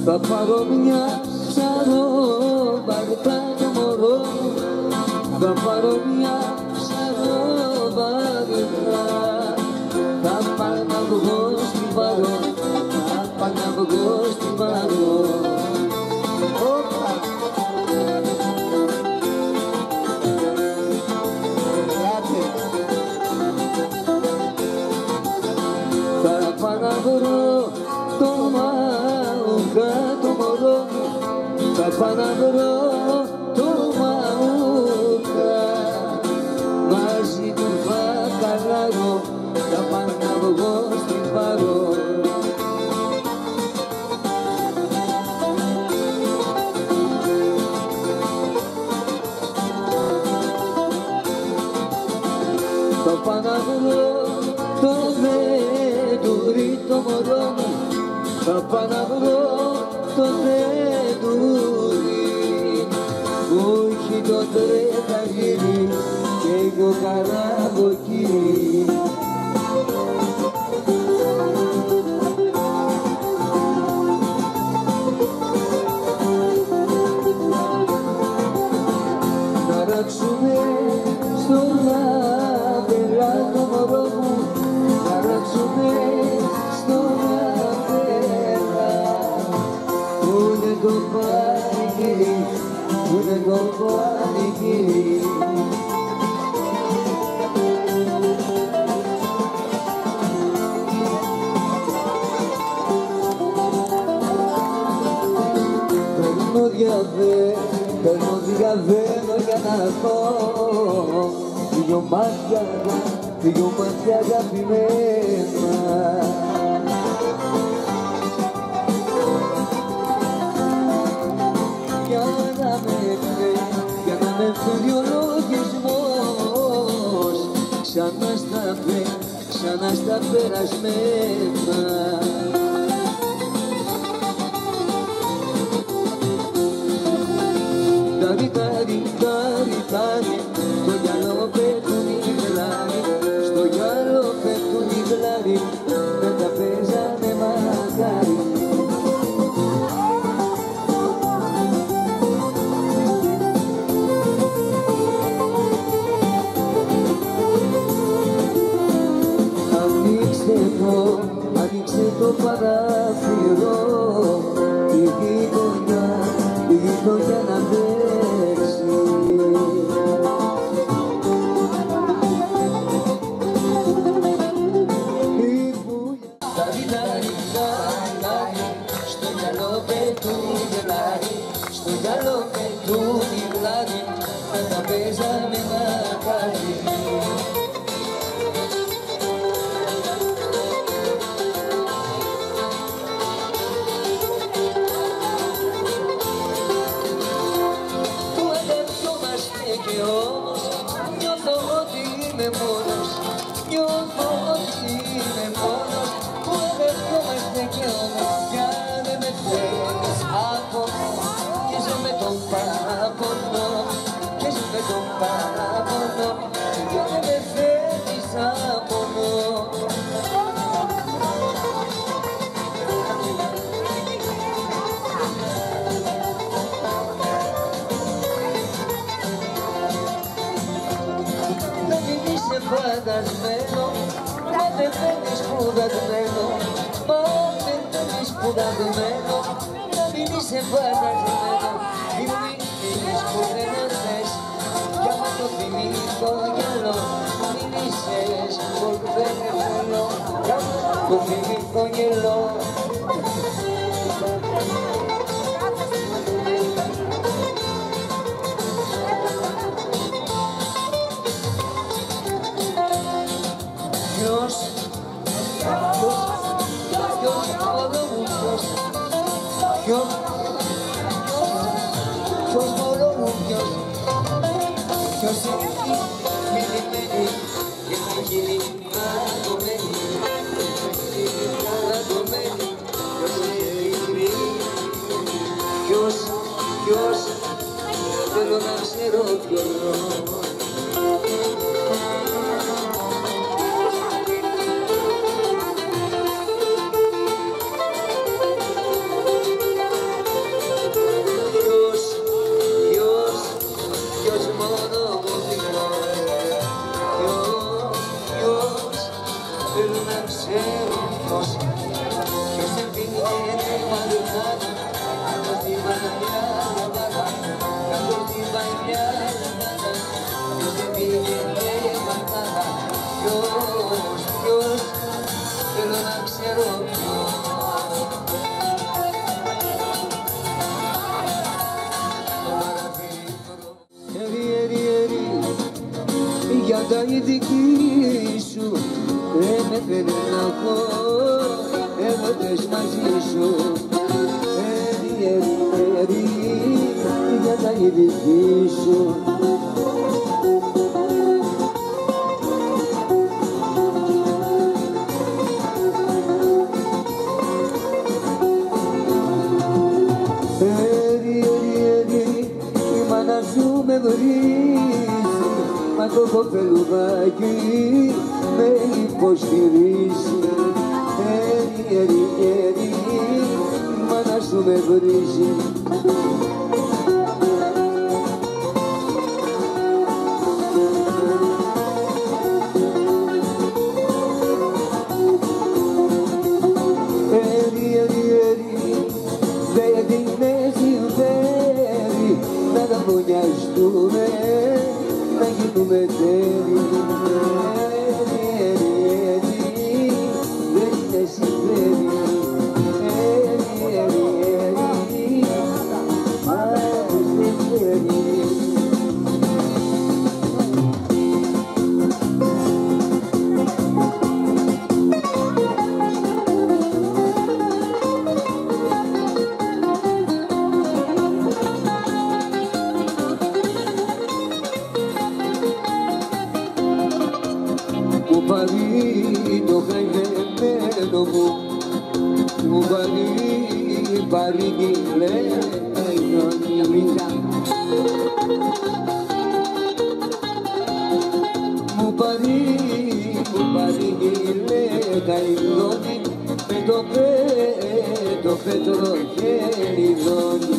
θα πάρω μια ψαρόβαρκα το μωρό μου, θα πάρω μια ψαρόβαρκα. Θα πάω να βγω στη Βαρό, θα πάω να βγω στη Βαρό. Θα πάω να βρω το μαούκα το μωρό μου, θα πάω να βρω το μαούκα. Μαζί του μπακαλάρω, θα πάω να βγω στη Βαρό. Θα πάω να βρω το δέντουρι το μωρό μου, θα πάω να βρω το δέντουρι που έχει το τρέχαγύρι και το καραβοκύρι. Να ράξουμε στον άβερα το μωρό μου, να ράξουμε στον άβερα. Πού είναι το πανηγύρι, πού είναι το πανηγύρι. Παίρνω διαβαίνω για να δω δυο μάτια αγαπημένα. Για να με φέρει ο λογισμός ξανά στα περασμένα. Τάρι, στο γυαλό πετούν οι γλάρι, στο γυαλό πετούν οι γλάρι, δεν τα παίζανε μακάρι. Ανοίξτε το παράθυρο, η γειτονιά να παίξει. Στο γυαλό πετούν οι γλάρι, στο γυαλό πετούν οι γλάρι, θα τα παίζαμε μακάρι. Και όμως νιώθω ότι είμαι μόνος, νιώθω ότι είμαι μόνος, που αδερφόμαστε κι όμως πια δεν με θέλεις απονό. Και ζω με τον παραπονό, και ζω με τον παραπονό, και δεν με θέλεις απονό. Φαντασμένο, μα δεν θέλεις σπουδασμένο, μα δεν θέλεις σπουδασμένο, να μην είσαι φαντασμένο, μην μείνεις που δεν θες, κι άμα το θυμείς στο γυαλό, μην είσαι που δεν θέλω, κι άμα το θυμείς στο γυαλό. Ποιος μωρό μου ποιος, ποιος έχει μιλημένη και θα γίνει αγωμένη, ποιος, θέλω να ξέρω ποιος. όρθος και σε πήγαινε μαλλιάτα κάτω στη βαριά λαμπάδα, κάτω στη βαριά λαμπάδα και σε πήγαινε μαλλιάτα. Ποιος, θέλω να ξέρω ποιος. Για τα ειδική σου με θέλει να πω έρωτες μαζί σου. Για τα ειδική σου η μάνα σου με βρίζει, μα το κοπελουδάκι με υποστηρίζει. Η μάνα σου με βρίζει. Δεν με συμφέρει να τα φωνιαστούμε, να γίνουμε τέρι. Δεν με συμφέρει, μου πάρει το χαϊδεμένο μου πάρει τη λαϊκόνια. Μου πάρει τη λαϊκόνια με το πέτρο χεριδόνι.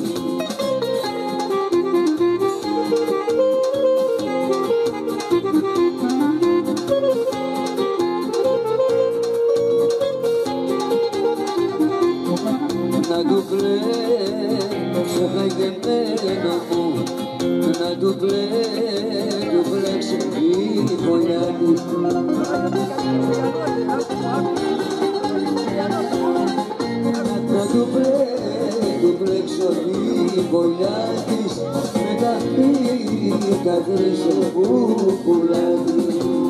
Να του πλέξω χαϊδεμένο μου, να του πλέξω τη φωλιά του. Να του πλέξω τη φωλιά της με τα φύγα χρυσό που πουλάει.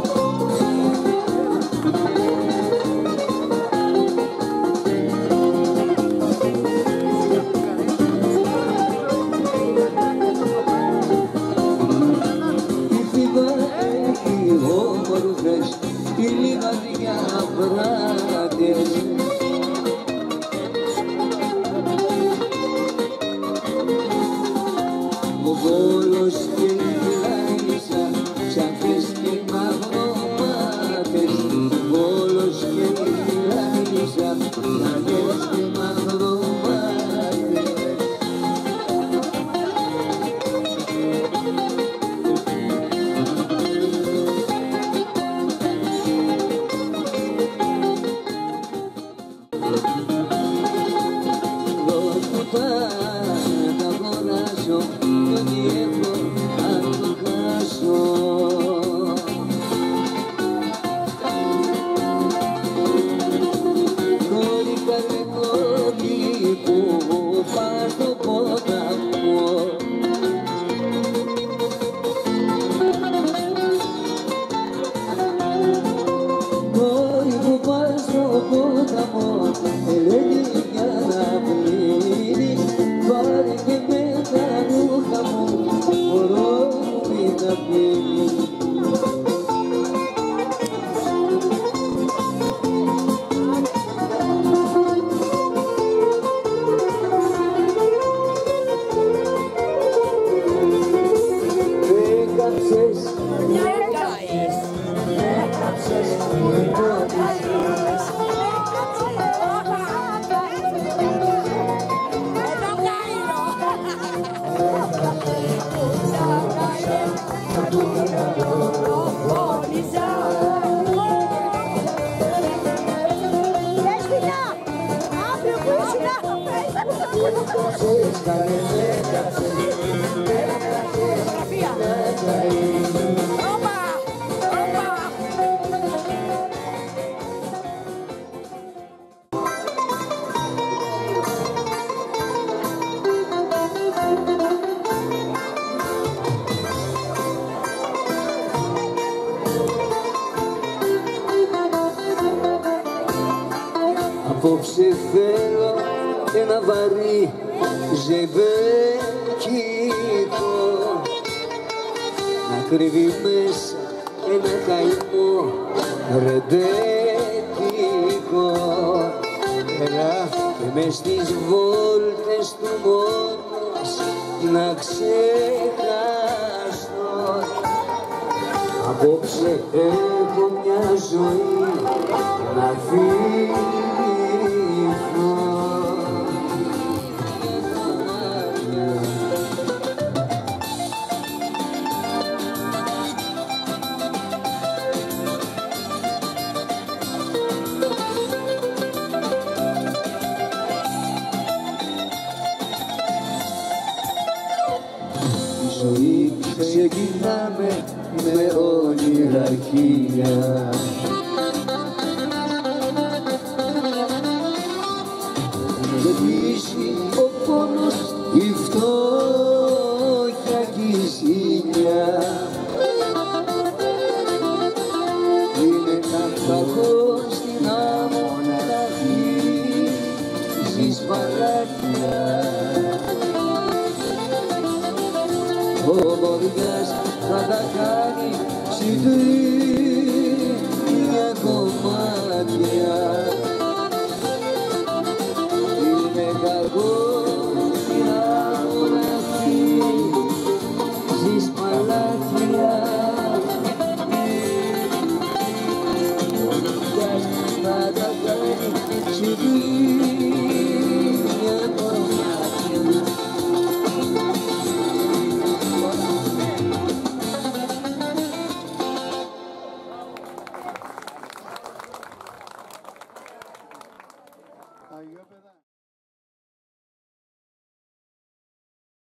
Οι λιβαδιά βράδες ο Βόλος και η Λάρισα ψαχτές και μαυρομάτες. Ο Βόλος και η Λάρισα ψαχτές και μαυρομάτες. Θα αγοράσω κι ό,τι έχω θα το χάσω. Κόρη καλέ κόρη που πας στο ποταμό, κόρη που πας στο ποταμό, ελένη για να πλύνεις. Πάρε και με τα ρούχα μου, μωρό μου μην τα πίνεις. Δεν κάψες, Thank you. Απόψε θέλω ένα βαρύ ζεμπέκικο να κρύβει μέσα ένα καημό ρεμπέτικο. Έλα και μες στις βόλτες του μόνος να ξεχάσω. Απόψε έχω μια ζωή να φύγει. Η ζωή ξεκινάμε με όνειρα χίλια. Με πείσει ο πόνος, η φτώχεια κι η ζήλια. Είναι ένα κακό στην άμμο να ζεις παλάτια. Ο βοδιάς θα τα κάνει συντρίμια κομμάτια. Είναι κακό στην αγοραστή, ζεις παλάτια. Ο βοδιάς θα τα κάνει συντρίμια κομμάτια.